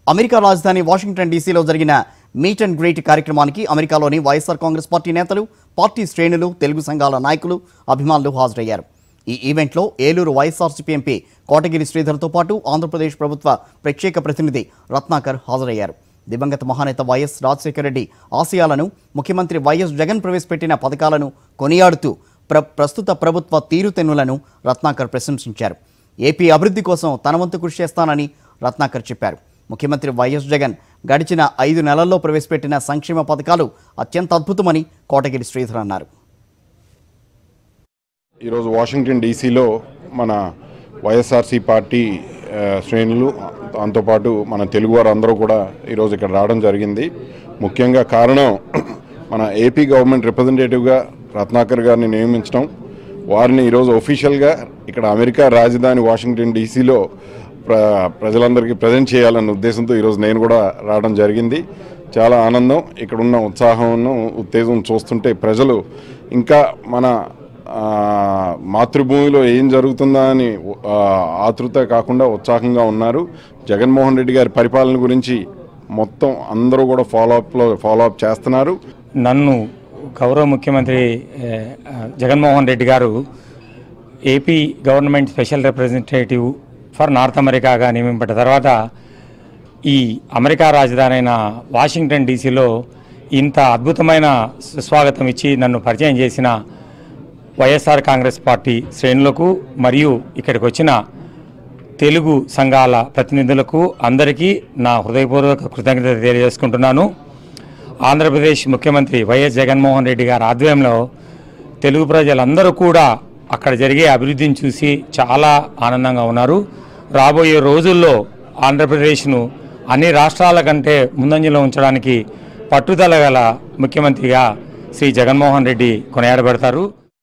America రాజధాని Washington డీసీలో జరిగిన meet and greet కార్యక్రమానికి అమెరికాలోని వైఎస్ఆర్ కాంగ్రెస్ పార్టీ నేతలు, పార్టీ శ్రేణులు, తెలుగు సంఘాల నాయకులు, అభిమానులు హాజరయ్యారు. ఈ ఈవెంట్లో ఏలూరు వైఎస్ఆర్సీపీ ఎంపీ కోటగిరి శ్రీధర్తో పాటు ఆంధ్రప్రదేశ్ ప్రభుత్వ ప్రత్యేక ప్రతినిధి రత్నాకర్ హాజరయ్యారు. దివంగత మహానేత వైఎస్ రాజశేఖర రెడ్డి ఆశయాలను, ముఖ్యమంత్రి వైఎస్ జగన్ ప్రవేశపెట్టిన పథకాలను కొనియాడుతూ ప్రస్తుత ప్రభుత్వ తీరుతెన్నులను రత్నాకర్ ప్రశంసించారు. ఏపీ అభివృద్ధి కోసం తన వంతు కృషి చేస్తానని రత్నాకర్ చెప్పారు. ముఖ్యమంత్రి వైఎస్ జగన్ గడిచిన 5 నెలల్లో ప్రవేశపెట్టిన సంక్షేమ పథకాలు అత్యంత అద్భుతమని కోటగిరి శ్రీధర్ అన్నారు. ఈరోజు వాషింగ్టన్ డీసీలో మన వైఎస్ఆర్సీ పార్టీ శ్రేణులు, దాంతోపాటు మన తెలుగు వారందరూ కూడా ఈరోజు ఇక్కడ రావడం జరిగింది. ముఖ్యంగా కారణం మన ఏపీ గవర్నమెంట్ రిప్రజెంటేటివ్గా రత్నాకర్ గారిని నియమించడం, వారిని ఈరోజు ఒఫీషియల్గా ఇక్కడ అమెరికా రాజధాని వాషింగ్టన్ డీసీలో ప్రజలందరికీ ప్రజెంట్ చేయాలన్న ఉద్దేశంతో ఈరోజు నేను కూడా రావడం జరిగింది. చాలా ఆనందం. ఇక్కడున్న ఉత్సాహంను, ఉత్తేజం చూస్తుంటే ప్రజలు ఇంకా మన మాతృభూమిలో ఏం జరుగుతుందా అని ఆతృత కాకుండా ఉత్సాహంగా ఉన్నారు. జగన్మోహన్ రెడ్డి గారి పరిపాలన గురించి మొత్తం అందరూ కూడా ఫాలో అప్ చేస్తున్నారు. నన్ను గౌరవ ముఖ్యమంత్రి జగన్మోహన్ రెడ్డి గారు AP government special representative for North అమెరికాగా నియమింపడిన తర్వాత ఈ అమెరికా రాజధాని అయిన వాషింగ్టన్ డీసీలో ఇంత అద్భుతమైన సుస్వాగతం ఇచ్చి నన్ను పరిచయం చేసిన వైఎస్ఆర్ కాంగ్రెస్ పార్టీ శ్రేణులకు మరియు ఇక్కడికి వచ్చిన తెలుగు సంఘాల ప్రతినిధులకు అందరికీ నా హృదయపూర్వక కృతజ్ఞత తెలియజేసుకుంటున్నాను. ఆంధ్రప్రదేశ్ ముఖ్యమంత్రి వైఎస్ జగన్మోహన్ రెడ్డి గారి ఆధ్వర్యంలో తెలుగు ప్రజలందరూ కూడా అక్కడ జరిగే అభివృద్ధిని చూసి చాలా ఆనందంగా ఉన్నారు. రాబోయే రోజుల్లో ఆంధ్రప్రదేశ్ను అన్ని రాష్ట్రాల కంటే ముందంజలో ఉంచడానికి పట్టుదల గల ముఖ్యమంత్రిగా Shri Jaganmohan Reddy కొనియాడబడతారు.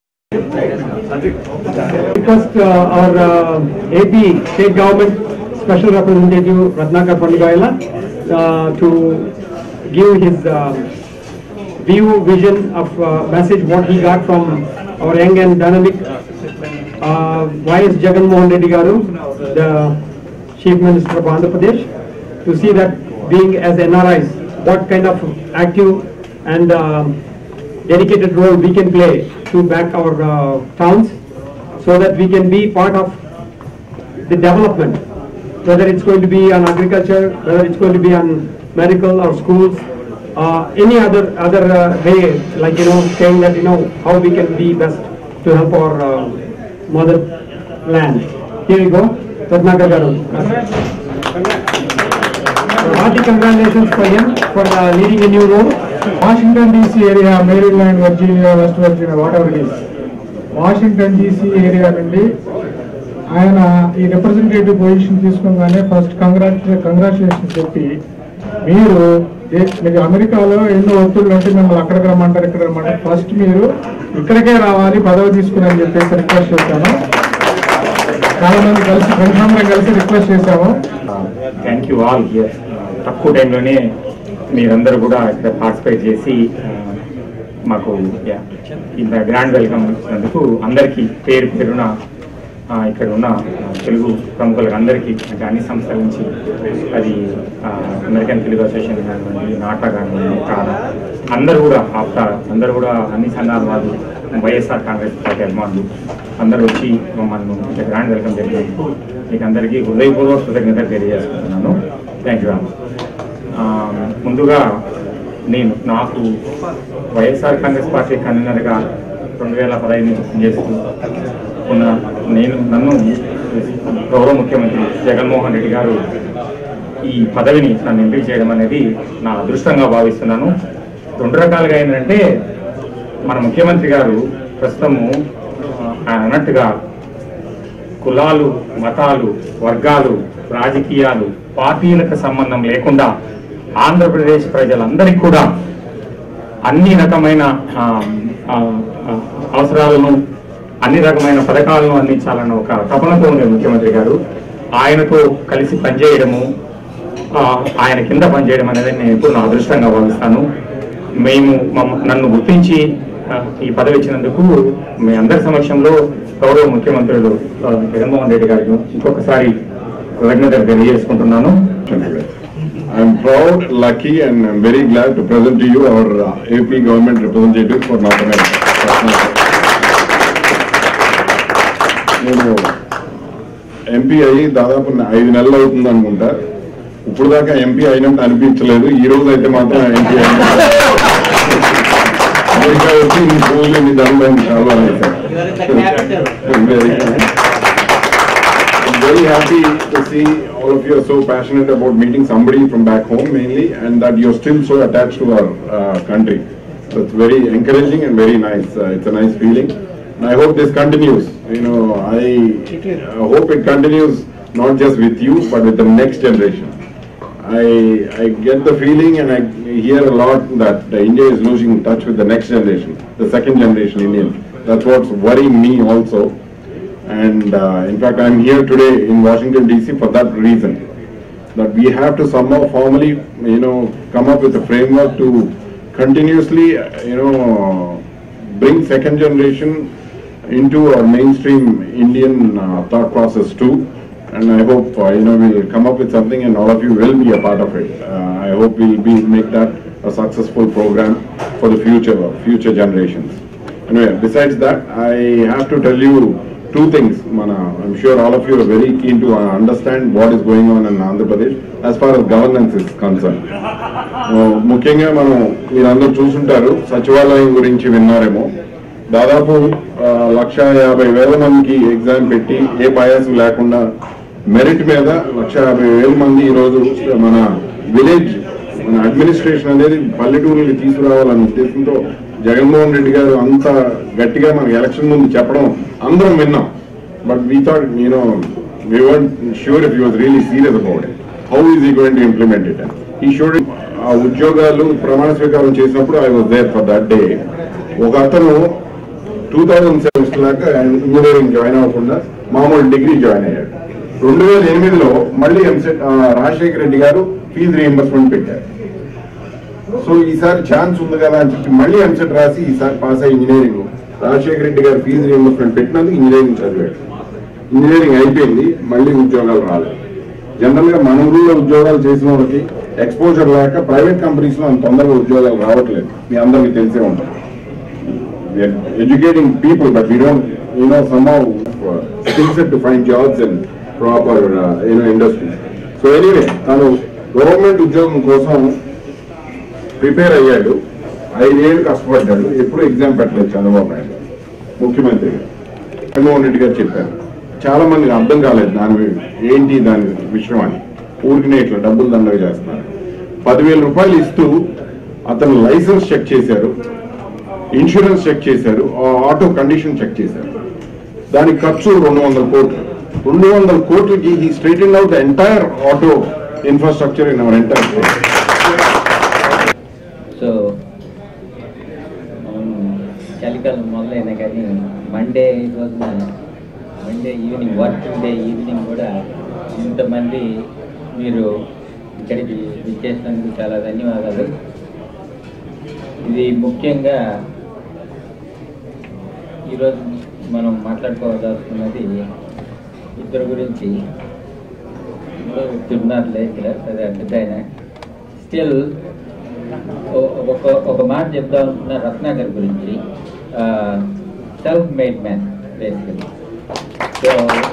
AP State Government Special Representative Ratnakar Pandigayala to give his view, vision of message what he got from our young and dynamic YS Jagannath Reddy Garu, the Chief Minister of Andhra Pradesh, to see that being as NRIs, what kind of active and dedicated role we can play to back our towns, so that we can be part of the development, whether it's going to be on agriculture, whether it's going to be on medical or schools, any other way, like saying that how we can be best to help our motherland. Here we go, Ratnakar Garu. Hearty congratulations for him for leading a new role. Washington DC area, Maryland, Virginia, West Virginia, whatever it is. Washington DC area నుండి ఆయన ఈ representative position తీసుకోగానే first congratulation చెప్పి, మీరు అమెరికాలో ఎన్నో ఒత్తిళ్ళు ఉంటే మిమ్మల్ని అక్కడికి రమ్మంటారు, ఇక్కడ రమ్మంటారు, ఫస్ట్ మీరు ఇక్కడికే రావాలి పదవి తీసుకుని అని చెప్పేసి రిక్వెస్ట్ చేశాను. చాలా మంది కలిసి ఫ్రెండ్స్ కలిసి రిక్వెస్ట్ చేశాము. Thank you all. తక్కువ టైంలోనే మీరందరూ కూడా ఇక్కడ పార్టిసిపేట్ చేసి మాకు ఇంత గ్రాండ్ వెల్కమ్ ఇచ్చినందుకు అందరికీ పేరు పేరున ఇక్కడ ఉన్న తెలుగు ప్రముఖులకు అందరికీ, అంటే అన్ని సంస్థల నుంచి, అది అమెరికన్ తెలుగు అసోసియేషన్ కానివ్వండి, నాటా కానివ్వండి, అందరూ కూడా అందరూ కూడా అన్ని సంఘాల వాళ్ళు, వైఎస్ఆర్ కాంగ్రెస్ పార్టీ అభిమానులు అందరూ వచ్చి మమ్మల్ని గ్రాండ్ వెల్కమ్ చేసినందుకు మీకు అందరికీ హృదయపూర్వక కృతజ్ఞతలు తెలియజేసుకుంటున్నాను. Thank you. ముందుగా నాకు వైఎస్ఆర్ కాంగ్రెస్ పార్టీ కన్వీనర్గా 2015 నుంచి పనిచేస్తూ నన్ను గౌరవ ముఖ్యమంత్రి జగన్మోహన్ రెడ్డి గారు ఈ పదవిని నన్ను ఎంపిక చేయడం అనేది నా అదృష్టంగా భావిస్తున్నాను. 2 రకాలుగా ఏంటంటే, మన ముఖ్యమంత్రి గారు ప్రస్తుతము ఆయన అన్నట్టుగా కులాలు, మతాలు, వర్గాలు, రాజకీయాలు, పార్టీలకు సంబంధం లేకుండా ఆంధ్రప్రదేశ్ ప్రజలందరికీ కూడా అన్ని రకమైన అవసరాలను, అన్ని రకమైన పథకాలను అందించాలన్న ఒక తపనతో ఉండే ముఖ్యమంత్రి గారు. ఆయనతో కలిసి పనిచేయడము, ఆయన కింద పనిచేయడం అనేది నేను ఎప్పుడు నా అదృష్టంగా భావిస్తాను. నన్ను గుర్తించి ఈ పదవి ఇచ్చినందుకు మీ అందరి సమక్షంలో గౌరవ ముఖ్యమంత్రులు జగన్మోహన్ రెడ్డి గారికి ఇంకొకసారి కృతజ్ఞతలు తెలియజేసుకుంటున్నాను. proud, lucky, and I'm very glad to present to you our AP government representative for North America. నేను ఎంపీ అయ్యి దాదాపు 5 నెలలు అవుతుంది అనుకుంటా. ఇప్పుడు దాకా ఎంపీ అయినట్టు అనిపించలేదు. ఈ రోజు అయితే మాత్రం ఎంపీ అమెరికా వచ్చి ఇన్ని రోజులు ఇన్ని ధనమైన చాలా I'm very happy to see all of you are so passionate about meeting somebody from back home mainly, and that you're still so attached to our country. So it's very encouraging and very nice. It's a nice feeling. And I hope this continues. You know, I hope it continues not just with you, but with the next generation. I get the feeling and I hear a lot that India is losing touch with the next generation, the second generation Indian. That's what's worrying me also. And in fact, I'm here today in Washington DC for that reason. That we have to somehow formally, come up with a framework to continuously, bring second generation into our mainstream Indian thought process too. And I hope, we'll come up with something and all of you will be a part of it. I hope we'll make that a successful program for the future generations. Anyway, besides that, I have to tell you two things. I'm sure all of you are very keen to understand what is going on in Andhra Pradesh as far as governance is concerned. ముఖ్యంగా మనం మీరందరూ చూసుంటారు, సచివాలయం గురించి విన్నారేమో. దాదాపు 150,000 మందికి exam పెట్టి ఏ bias లేకుండా మెరిట్ మీద 150,000 మంది ఈరోజు మన విలేజ్ మన అడ్మినిస్ట్రేషన్ అనేది పల్లెటూరుకి తీసుకురావాలనే ఉద్దేశంతో జగన్మోహన్ రెడ్డి గారు అంత గట్టిగా మనకి ఎలక్షన్ ముందు చెప్పడం అందరం విన్నాం. But we thought we weren't sure if he was really serious about it. How is he going to implement it? He showed ఆ ఉద్యోగాలు ప్రమాణ స్వీకారం చేసినప్పుడు I was there for that day. ఒక అతను 2007 దాకా ఇంజనీరింగ్ జాయిన్ అవ్వకుండా మామూలు డిగ్రీ జాయిన్ అయ్యాడు. 2008లో మళ్ళీ ఎంసెట్ రాజశేఖర రెడ్డి గారు ఫీజు రీఎంబర్స్మెంట్ పెట్టారు. సో ఈసారి ఛాన్స్ ఉంది కదా అని చెప్పి మళ్ళీ ఎంసెట్ రాసి ఈసారి పాస్ అయ్యి ఇంజనీరింగ్ రాజశేఖర రెడ్డి గారు ఫీజు రీఎంబర్స్మెంట్ పెట్టినందుకు ఇంజనీరింగ్ చదివాడు. ఇంజనీరింగ్ అయిపోయింది, మళ్ళీ ఉద్యోగాలు రాలేదు. జనరల్ గా మన ఊళ్ళో ఉద్యోగాలు చేసిన వాళ్ళకి ఎక్స్పోజర్ లేక ప్రైవేట్ కంపెనీస్ లో అంత తొందరగా ఉద్యోగాలు రావట్లేదు. మీ అందరికీ తెలిసే ఉంటుంది. Educating people but we don't somehow skill set to find jobs and proper industries. So anyway, తను గవర్నమెంట్ ఉద్యోగం కోసం ప్రిపేర్ అయ్యాడు. 5 ఏళ్ళు కష్టపడ్డాడు. ఎప్పుడు ఎగ్జామ్ పెట్టలేదు చంద్రబాబు నాయుడు ముఖ్యమంత్రి జగన్మోహన్ రెడ్డి గారు చెప్పారు. చాలా మందికి అర్థం కాలేదు దాని విషయం అని. ఊరికినే ఇట్లా డబ్బులు దండగా చేస్తున్నారు. 10,000 రూపాయలు ఇస్తూ అతను లైసెన్స్ చెక్ చేశారు, ఇన్సూరెన్స్ చెక్ చేశారు, ఆటో కండిషన్ చెక్ చేశారు. దానికి ఖర్చు 200 కోట్లు. 200 కోట్లకి he straighten out the entire auto infrastructure in our entire state. So చలికాలం మొదలైనా కానీ Monday evening working day evening కూడా ఇంతమంది మీరు ఇక్కడికి విచ్చేసినందుకు చాలా ధన్యవాదాలు. ఇది ముఖ్యంగా ఈరోజు మనం మాట్లాడుకోవాల్సినది ఇద్దరు గురించి. చెప్తున్నారులే ఇక్కడ పెద్ద స్టిల్ ఒక మాట చెప్తా ఉంటున్న రత్నాకర్ గురించి. Self made man basically. So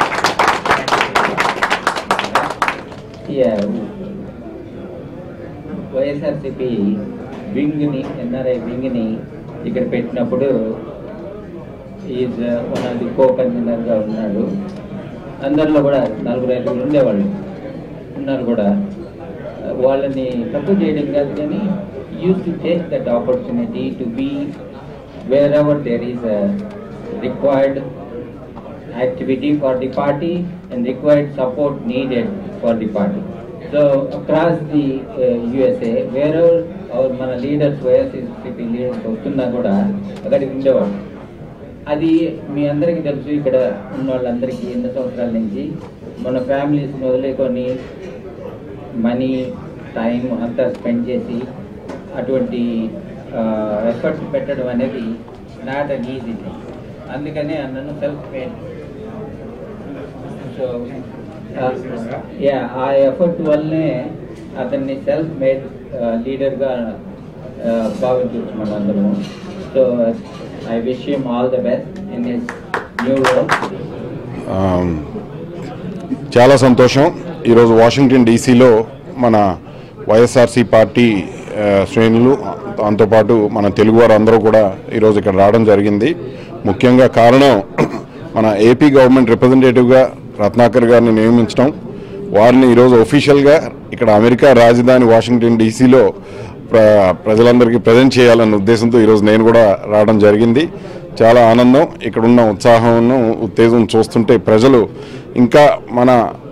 YSRCP వింగ్ని ఎన్ఆర్ఐ వింగ్ని ఇక్కడ పెట్టినప్పుడు is one of the co కన్వీనర్గా ఉన్నాడు. అందరిలో కూడా 4-5 ఉండేవాళ్ళు ఉన్నారు కూడా. వాళ్ళని తప్పు చేయడం కాదు కానీ use to take that opportunity to be wherever there is required activity for the party and required support needed for the party. So across the USA, wherever మన లీడర్స్ వైఎస్ఆర్సీపీ లీడర్స్ వస్తున్నా కూడా అక్కడికి ఉండేవాడు. అది మీ అందరికీ తెలుసు. ఇక్కడ ఉన్న వాళ్ళందరికీ ఎన్నో సంవత్సరాల నుంచి మన ఫ్యామిలీస్ని వదిలేకొని మనీ టైం అంతా స్పెండ్ చేసి అటువంటి ఎఫర్ట్స్ పెట్టడం అనేది నాట్ అన్ ఈజీ థింగ్. అందుకనే అన్నను సెల్ఫ్ మేడ్. సో ఆ ఎఫర్ట్ వల్లనే అతన్ని సెల్ఫ్ మేడ్ లీడర్గా భావించవచ్చు మనందరము. So I wish him all the best in his new role. చాలా సంతోషం. ఈరోజు వాషింగ్టన్ డీసీలో మన వైఎస్ఆర్సీ పార్టీ శ్రేణులు దాంతోపాటు మన తెలుగు వారందరూ కూడా ఈరోజు ఇక్కడ రావడం జరిగింది. ముఖ్యంగా కారణం మన ఏపీ గవర్నమెంట్ రిప్రజెంటేటివ్గా రత్నాకర్ గారిని నియమించడం, వారిని ఈరోజు ఒఫీషియల్గా ఇక్కడ అమెరికా రాజధాని వాషింగ్టన్ డీసీలో ప్రజలందరికీ ప్రజెంట్ చేయాలన్న ఉద్దేశంతో ఈరోజు నేను కూడా రావడం జరిగింది. చాలా ఆనందం. ఇక్కడున్న ఉత్సాహం ఉత్తేజం చూస్తుంటే ప్రజలు ఇంకా మన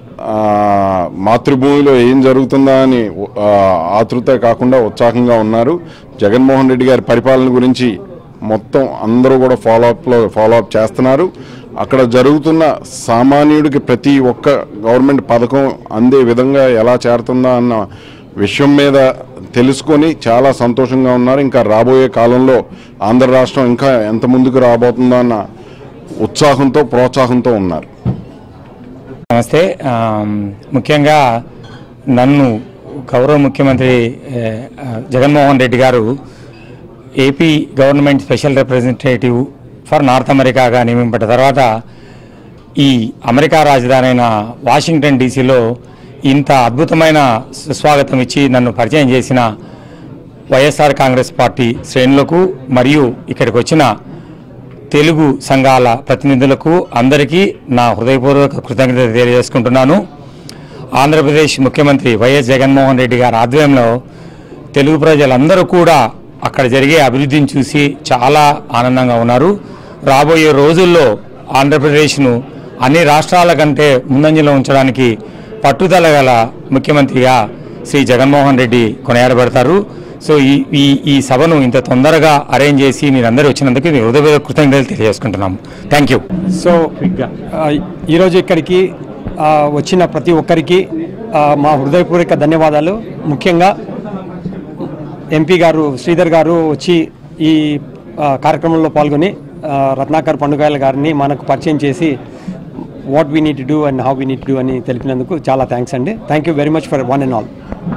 మాతృభూమిలో ఏం జరుగుతుందా అని ఆతృత కాకుండా ఉత్సాహంగా ఉన్నారు. జగన్మోహన్ రెడ్డి గారి పరిపాలన గురించి మొత్తం అందరూ కూడా ఫాలోఅప్ చేస్తున్నారు. అక్కడ జరుగుతున్న సామాన్యుడికి ప్రతి ఒక్క గవర్నమెంట్ పథకం అందే విధంగా ఎలా చేరుతుందా అన్న విషయం మీద తెలుసుకొని చాలా సంతోషంగా ఉన్నారు. ఇంకా రాబోయే కాలంలో ఆంధ్ర రాష్ట్రం ఇంకా ఎంత ముందుకు రాబోతుందో అన్న ఉత్సాహంతో ప్రోత్సాహంతో ఉన్నారు. నమస్తే. ముఖ్యంగా నన్ను గౌరవ ముఖ్యమంత్రి జగన్మోహన్ రెడ్డి గారు AP government special representative for North అమెరికాగా నియమింపడ్డ తర్వాత ఈ అమెరికా రాజధాని అయిన వాషింగ్టన్ డీసీలో ఇంత అద్భుతమైన సుస్వాగతం ఇచ్చి నన్ను పరిచయం చేసిన వైఎస్ఆర్ కాంగ్రెస్ పార్టీ శ్రేణులకు మరియు ఇక్కడికి వచ్చిన తెలుగు సంఘాల ప్రతినిధులకు అందరికీ నా హృదయపూర్వక కృతజ్ఞత తెలియజేసుకుంటున్నాను. ఆంధ్రప్రదేశ్ ముఖ్యమంత్రి వైఎస్ జగన్మోహన్ రెడ్డి గారి ఆధ్వర్యంలో తెలుగు ప్రజలందరూ కూడా అక్కడ జరిగే అభివృద్ధిని చూసి చాలా ఆనందంగా ఉన్నారు. రాబోయే రోజుల్లో ఆంధ్రప్రదేశ్ను అన్ని రాష్ట్రాల కంటే ముందంజలో ఉంచడానికి పట్టుదల గల ముఖ్యమంత్రిగా శ్రీ జగన్మోహన్ రెడ్డి కొనియాడబడతారు. సో ఈ సభను ఇంత తొందరగా అరేంజ్ చేసి మీరందరూ వచ్చినందుకు హృదయ కృతజ్ఞతలు తెలియజేసుకుంటున్నాము. Thank you. సో ఈరోజు ఇక్కడికి వచ్చిన ప్రతి ఒక్కరికి మా హృదయపూర్వక ధన్యవాదాలు. ముఖ్యంగా ఎంపీ గారు శ్రీధర్ గారు వచ్చి ఈ కార్యక్రమంలో పాల్గొని రత్నాకర్ పండుగాయల గారిని మనకు పరిచయం చేసి what we need to do and how we need to do అని తెలిపినందుకు చాలా థ్యాంక్స్ అండి. Thank you very much for one and all.